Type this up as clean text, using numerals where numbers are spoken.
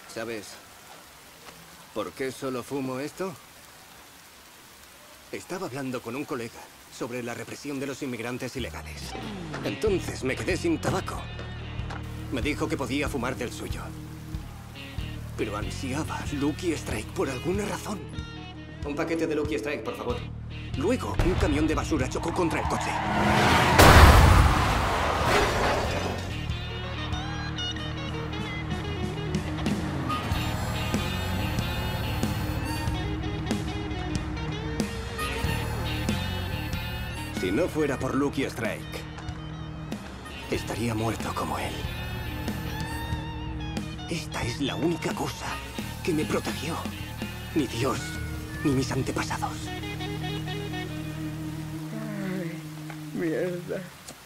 ¿Sabes por qué solo fumo esto? Estaba hablando con un colega sobre la represión de los inmigrantes ilegales. Entonces me quedé sin tabaco. Me dijo que podía fumar del suyo. Pero ansiaba Lucky Strike por alguna razón. Un paquete de Lucky Strike, por favor. Luego, un camión de basura chocó contra el coche. Si no fuera por Lucky Strike, estaría muerto como él. Esta es la única cosa que me protegió. Ni Dios, ni mis antepasados. Ay, mierda.